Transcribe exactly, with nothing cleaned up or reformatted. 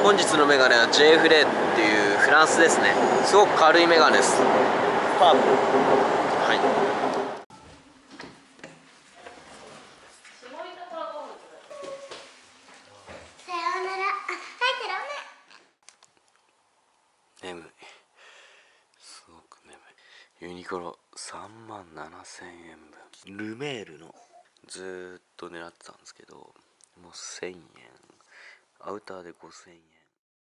本日のメガネは J フレーっていうフランスですね。すごく軽いメガネです。パープル。はい。 さようなら。あ、はいてろね。 眠い。すごく眠い。ユニクロさんまんななせんえんぶん。ルメールのずーっと狙ってたんですけど、もうせんえん。アウターでごせんえん。